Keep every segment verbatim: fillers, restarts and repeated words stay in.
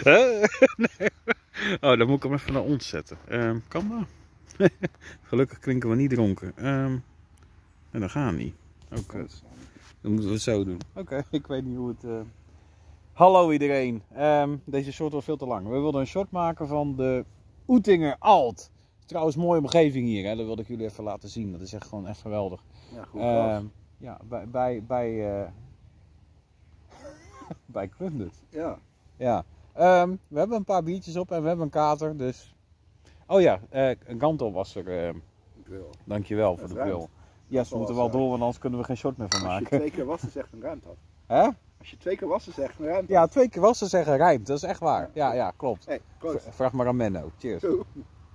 Nee. Oh, dan moet ik hem even naar ons zetten. Um, kan dat? Gelukkig klinken we niet dronken. Um, en dat gaat niet. Oké. Okay. Dan moeten we het zo doen. Oké, okay, ik weet niet hoe het... Uh... Hallo iedereen. Um, deze short wordt veel te lang. We wilden een short maken van de Oetinger Alt. Trouwens, mooie omgeving hier. Hè? Dat wilde ik jullie even laten zien. Dat is echt gewoon echt geweldig. Ja, goed. Um, ja, bij... bij, bij uh... bij Klundert. Ja. Ja. Um, we hebben een paar biertjes op en we hebben een kater, dus... Oh ja, uh, Gantel was er. Uh... Grill. Dankjewel voor de grill. Ja, yes, we moeten wel door, want anders kunnen we geen short meer van maken. Als je twee keer wassen zegt, een ruimt dat. Hè? Als je twee keer wassen zegt, een ruimt dat. Ja, twee keer wassen zeggen rijmt, dat is echt waar. Ja, ja, klopt. Hey, vraag maar aan Menno. Cheers. Zo.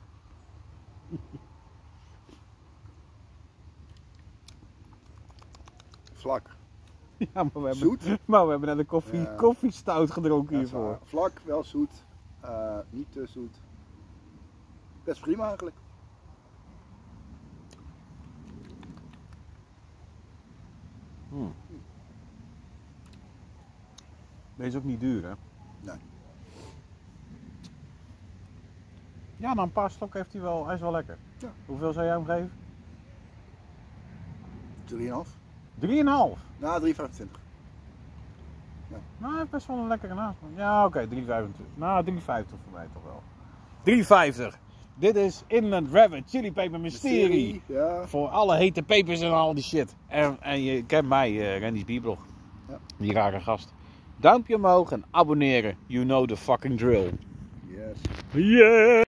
Vlak. Ja, maar we hebben, zoet. Maar we hebben net een koffie, ja. koffiestout gedronken ja, hiervoor. Vlak, wel zoet. Uh, niet te zoet. Best prima eigenlijk. Hmm. Deze is ook niet duur, hè? Nee. Ja, na een paar stokken heeft hij wel, hij is wel lekker. Ja. Hoeveel zou jij hem geven? drie komma vijf. drie komma vijf? Nou, drie komma vijfentwintig. Ja. Nou, hij heeft best wel een lekkere naast. Ja, oké, okay, drie komma vijfentwintig. Nou, drie komma vijftig voor mij toch wel. drie komma vijftig. Dit is Inland Rabbit Chili Peper Mystery. Mystery ja. Voor alle hete pepers en al die shit. En, en je kent mij, uh, Randy's Bierblog. Ja. Die rare gast. Duimpje omhoog en abonneren. You know the fucking drill. Yes. Yeah.